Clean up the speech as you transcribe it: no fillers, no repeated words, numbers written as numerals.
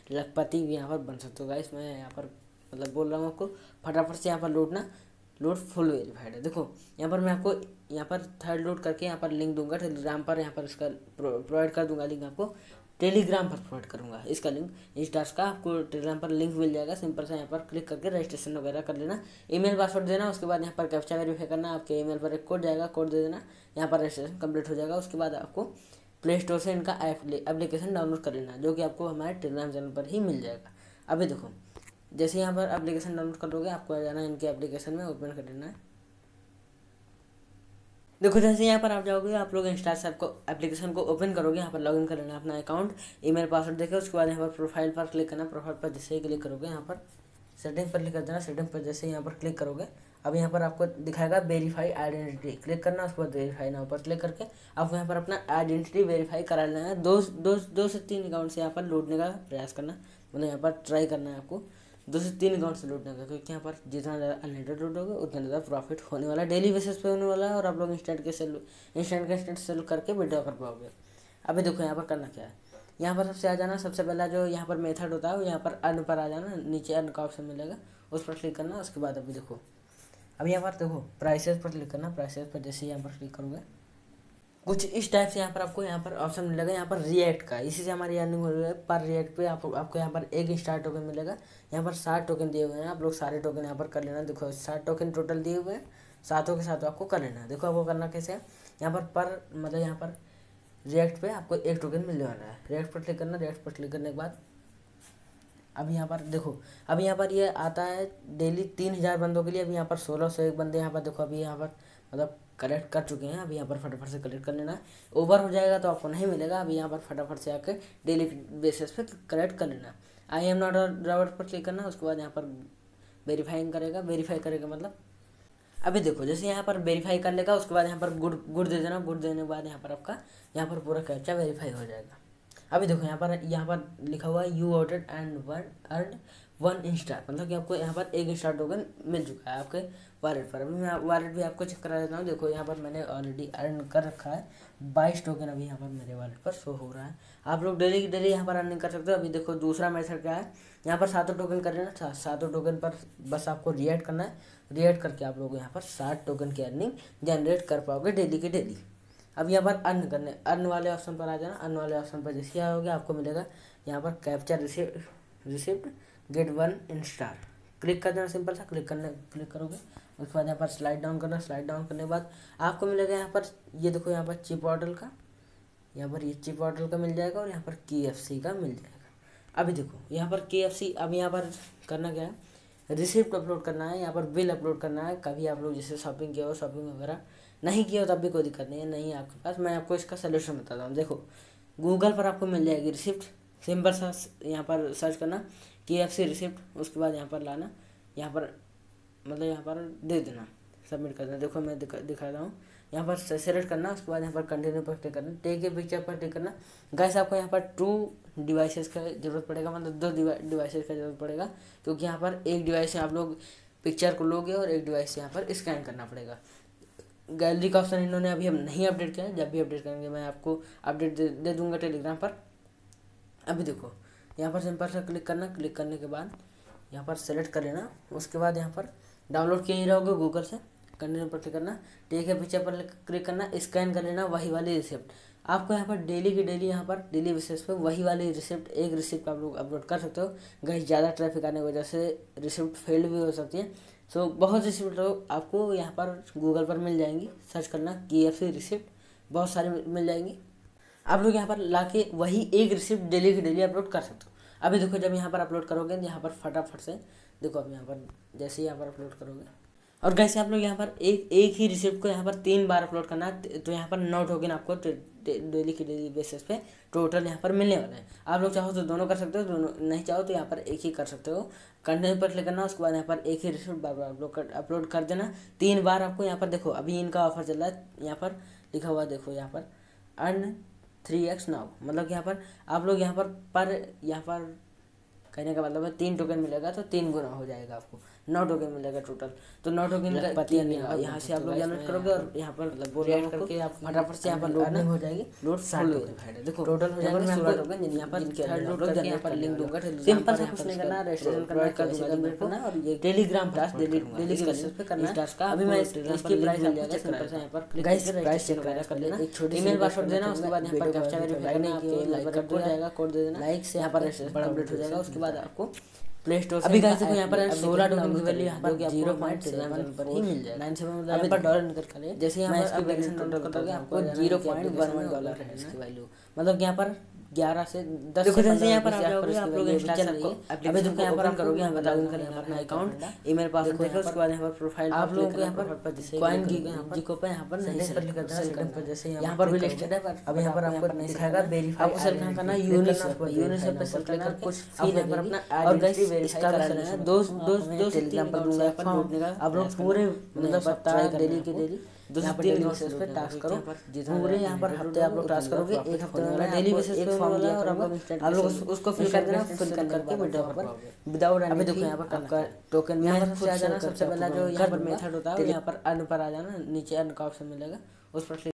लखपति भी यहाँ पर बन सकते हो गाइस। मैं यहाँ पर मतलब बोल रहा हूँ आपको फटाफट से यहाँ पर लोड फुल वेरीफाइड है। देखो यहाँ पर मैं आपको यहाँ पर थर्ड लोड करके यहाँ पर लिंक दूंगा टेलीग्राम पर, यहाँ पर इसका प्रोवाइड कर दूंगा लिंक आपको टेलीग्राम पर प्रोवाइड करूंगा इसका लिंक। इस टास्क का आपको टेलीग्राम पर लिंक मिल जाएगा, सिंपल सा यहाँ पर क्लिक करके रजिस्ट्रेशन वगैरह कर लेना, ईमेल पासवर्ड देना, उसके बाद यहाँ पर कैप्चा वेरीफाई करना, आपके ईमेल पर एक कोड जाएगा, कोड दे देना, यहाँ पर रजिस्ट्रेशन कंप्लीट हो जाएगा। उसके बाद आपको प्ले स्टोर से इनका एप्लीकेशन डाउनलोड कर लेना, जो कि आपको हमारे टेलीग्राम चैनल पर ही मिल जाएगा। अभी देखो जैसे यहाँ पर एप्लीकेशन डाउनलोड कर लोगे आपको आ जाना है इनके एप्लीकेशन में, ओपन कर लेना है। देखो जैसे यहाँ पर आप जाओगे, आप लोग इंस्टा से आपको एप्लीकेशन को ओपन करोगे, यहाँ पर लॉगिन कर लेना अपना अकाउंट, ईमेल पासवर्ड देकर। उसके बाद यहाँ पर प्रोफाइल पर क्लिक करना, प्रोफाइल पर जैसे ही क्लिक करोगे यहाँ पर सेटिंग पर क्लिक कर देना, सेटिंग पर जैसे यहाँ पर क्लिक करोगे अब यहाँ पर आपको दिखाएगा वेरीफाई आइडेंटिटी, क्लिक करना, उसके बाद वेरीफाई नाउ पर क्लिक करके आपको यहाँ पर अपना आइडेंटिटी वेरीफाई करा लेना है। दो से तीन अकाउंट से यहाँ पर लौटने का प्रयास करना, मतलब यहाँ पर ट्राई करना है आपको 2 से 3 अकाउंट से लूटने का, क्योंकि यहाँ पर जितना ज़्यादा अनलिमिटेड लूटोगे उतना ज़्यादा प्रॉफिट होने वाला है, डेली बेसिस पे होने वाला है, और आप लोग इंस्टेंट सेल करके विड्रॉ कर पाओगे। अभी देखो यहाँ पर करना क्या है, यहाँ पर सबसे आ जाना, सबसे पहला जो यहाँ पर मेथड होता है वो यहाँ पर अर्न पर आ जाना, नीचे अर्न का ऑप्शन मिलेगा उस पर क्लिक करना। उसके बाद अभी देखो अब यहाँ पर देखो प्राइसेस पर क्लिक करना, प्राइसेस पर जैसे यहाँ पर क्लिक करोगे कुछ इस टाइप से यहाँ पर आपको यहाँ पर ऑप्शन मिलेगा, यहाँ पर रिएक्ट का, इसी से हमारी अर्निंग हो रही है। पर रिएक्ट पे आपको यहाँ पर एक स्टार टोकन मिलेगा, यहाँ पर 60 टोकन दिए हुए हैं, आप लोग सारे टोकन यहाँ पर कर लेना। देखो 60 टोकन टोटल दिए हुए हैं, सातों के साथ आपको कर लेना है। देखो आपको करना कैसे है, यहाँ पर मतलब यहाँ पर रिएक्ट पे आपको एक टोकन मिलने वाला है, रिएक्ट पर क्लिक करना, रिएक्ट पर क्लिक करने के बाद अब यहाँ पर देखो अब यहाँ पर ये आता है डेली 3000 बंदों के लिए। अभी यहाँ पर 1601 बंदे यहाँ पर देखो अभी यहाँ पर मतलब कलेक्ट कर चुके हैं। अभी यहाँ पर फटाफट से कलेक्ट कर लेना है, ओवर हो जाएगा तो आपको नहीं मिलेगा। अभी यहाँ पर फटाफट से आके डेली बेसिस पे कलेक्ट कर लेना। I am not a robot पर क्लिक करना, उसके बाद यहाँ पर वेरीफाइंग करेगा, वेरीफाई करेगा मतलब अभी देखो जैसे यहाँ पर वेरीफाई कर लेगा, उसके बाद यहाँ पर गुड दे देना, गुड देने के बाद यहाँ पर आपका यहाँ पर पूरा कैप्चा वेरीफाई हो जाएगा। अभी देखो यहाँ पर लिखा हुआ है you order and earn 1 star, मतलब कि आपको यहाँ पर 1 स्टार टोकन मिल चुका है आपके वॉलेट पर। अभी मैं वॉलेट भी आपको चेक करा देता हूँ। देखो यहाँ पर मैंने ऑलरेडी अर्न कर रखा है 22 टोकन, अभी यहाँ पर मेरे वॉलेट पर शो हो रहा है। आप लोग डेली की डेली यहाँ पर अर्निंग कर सकते हो। अभी देखो दूसरा मेथड क्या है, यहाँ पर 7 टोकन कर लेना, 7 टोकन पर बस आपको रिएक्ट करना है, रिएक्ट करके आप लोग यहाँ पर 60 टोकन की अर्निंग जनरेट कर पाओगे डेली की डेली। अब यहाँ पर अर्न वाले ऑप्शन पर आ जाना, अर्न वाले ऑप्शन पर जैसे आओगे आपको मिलेगा यहाँ पर captcha receipt get 1 star, click कर देना, सिंपल सा क्लिक करोगे। उसके बाद यहाँ पर स्लाइड डाउन करना, स्लाइड डाउन करने के बाद आपको मिलेगा यहाँ पर ये देखो यहाँ पर चिप ऑर्डर का, यहाँ पर ये चिप ऑर्डर का मिल जाएगा, और यहाँ पर KFC का मिल जाएगा। अभी देखो यहाँ पर KFC, अब यहाँ पर करना क्या है, रिसिप्ट अपलोड करना है, यहाँ पर बिल अपलोड करना है। कभी आप लोग जैसे शॉपिंग किया हो, शॉपिंग वगैरह नहीं किया हो तब भी कोई दिक्कत नहीं है, नहीं है आपके पास, मैं आपको इसका सोल्यूशन बताता हूँ। देखो गूगल पर आपको मिल जाएगी रिसिप्ट, सिंपल सा यहाँ पर सर्च करना KFC रिसिप्ट, उसके बाद यहाँ पर लाना, यहाँ पर मतलब यहाँ पर दे देना, सबमिट कर देना। देखो मैं दिखा रहा हूँ, यहाँ पर सेलेक्ट करना, उसके बाद यहाँ पर कंटिन्यू पर क्लिक करना, टेक ए पिक्चर पर क्लिक करना। गाइस आपको यहाँ पर 2 डिवाइसेस का जरूरत पड़ेगा, मतलब 2 डिवाइसेस का जरूरत पड़ेगा, क्योंकि यहाँ पर एक डिवाइस से आप लोग पिक्चर को लोगे और एक डिवाइस से यहाँ पर स्कैन करना पड़ेगा। गैलरी का ऑप्शन इन्होंने अभी हम नहीं अपडेट किया है, जब भी अपडेट करेंगे मैं आपको अपडेट दे दूंगा टेलीग्राम पर। अभी देखो यहाँ पर सिंपल से क्लिक करना, क्लिक करने के बाद यहाँ पर सेलेक्ट कर लेना, उसके बाद यहाँ पर डाउनलोड किए ही रहोगे गूगल से, कंटिन्यू पर क्लिक करना, टेक है पिक्चर पर क्लिक करना, स्कैन कर लेना वही वाली रिसिप्ट। आपको यहाँ पर डेली की डेली यहाँ पर डेली बेसिस पे वही वाली रिसिप्ट, एक रिसिप्ट आप लोग अपलोड कर सकते हो। गाइस ज़्यादा ट्रैफिक आने की वजह से रिसिप्ट फेल्ड भी हो सकती है, सो बहुत रिसिप्ट आपको यहाँ पर गूगल पर मिल जाएंगी, सर्च करना KFC रिसिप्ट, बहुत सारी मिल जाएंगी। आप लोग यहाँ पर लाके वही एक रिसिप्ट डेली की डेली अपलोड कर सकते हो। अभी देखो जब यहाँ पर अपलोड करोगे यहाँ पर फटाफट से देखो, अब यहाँ पर जैसे ही यहाँ पर अपलोड करोगे, और कैसे आप लोग यहाँ पर एक ही रिसिप्ट को यहाँ पर 3 बार अपलोड करना है, तो यहाँ पर 9 टोकन आपको डेली की डेली बेसिस पे टोटल यहाँ पर मिलने वाला है। आप लोग चाहो तो दोनों कर सकते हो, दोनों नहीं चाहो तो यहाँ पर एक ही कर सकते हो। कंटिन्यू पर क्लिक करना, उसके बाद यहाँ पर एक ही रिसिप्ट बार बार अपलोड कर देना 3 बार। आपको यहाँ पर देखो अभी इनका ऑफर चल रहा है, यहाँ पर लिखा हुआ देखो यहाँ पर अर्न 3x नाउ, मतलब यहाँ पर आप लोग यहाँ पर कहने का मतलब है 3 टोकन मिलेगा तो 3 गुना हो जाएगा आपको। 9 टोकन मिलेगा टोटल। तो 9 टोकन का पता नहीं होगा, यहाँ से आप लोग जनरेट करोगे और यहाँ पर रिएक्ट करके आप फटाफट से यहाँ पर लोड हो जाएगी, लोड फुल हो जाएगा। देखो टोटल हो जाएगा 16 टोकन। यहाँ पर थर्ड लोड करके यहाँ पर लिंक दूंगा, सिंपल सा कुछ नहीं करना, रजिस्ट्रेशन करना, कर दूंगा और ये टेलीग्राम प्लस डेली के बेसिस पे करना है। का अभी मैं इसकी प्राइस मिल जाएगा, सिंपल सा यहाँ पर गाइस प्राइस चेक कर लेना, एक छोटी ईमेल पासवर्ड देना, उसके बाद यहाँ पर कैप्चा वेरीफाई करना, आपके लाइक कर दिया जाएगा, कोड दे देना, लाइक से यहाँ पर बड़ा अपडेट हो जाएगा। उसके बाद आपको प्ले स्टोर अभी गाइस देखो यहाँ पर 16 टोकन की वैल्यू यहाँ पर 0.7 पर ही मिल जाएगा, 97 मतलब यहाँ पर डॉलर निकल कर ले। जैसे यहाँ पर एप्लीकेशन डाउनलोड करोगे आपको $0.11 है इसकी वैल्यू, मतलब यहाँ पर 11 से 10 देखो जैसे यहाँ पर आ जाओगे आप लोग इंस्टा सबको अभी देखो यहाँ पर करोगे, यहाँ पर लॉगिन करेंगे अपना अकाउंट, ईमेल पासवर्ड देकर उसके बाद यहाँ पर प्रोफाइल आप लोगों को यहाँ पर जैसे कॉइन जिको पे यहाँ पर नहीं पर लिखा था सेकंड पर, जैसे यहाँ पर भी लिस्टेड है पर अब यहाँ पर आपको नहीं दिखाएगा वेरीफाई, आपको सेलेक्ट करना यूनिसेफ पे सेलेक्ट करके कुछ फी देकर अपना और गाइस इसका करना है दो टेलीग्राम पर दूंगा पर आप लोग पूरे मतलब ट्राई डेली के डेली 2-3 बेसिस पे टास्क करो, पूरे यहाँ पर हफ्ते आप लोग टास्क करोगे, एक हफ्ते में डेली बेसिस पे फॉर्म दिया और आप लोग उसको फिल कर देना, फिल करके वीडियो पर विदाउट अभी देखो यहाँ पर आपका टोकन में सबसे आ जाना, सबसे पहला जो यहाँ पर मेथड होता है यहाँ पर अर्न पर आ जाना, नीचे अर्न का ऑप्शन मिलेगा उस पर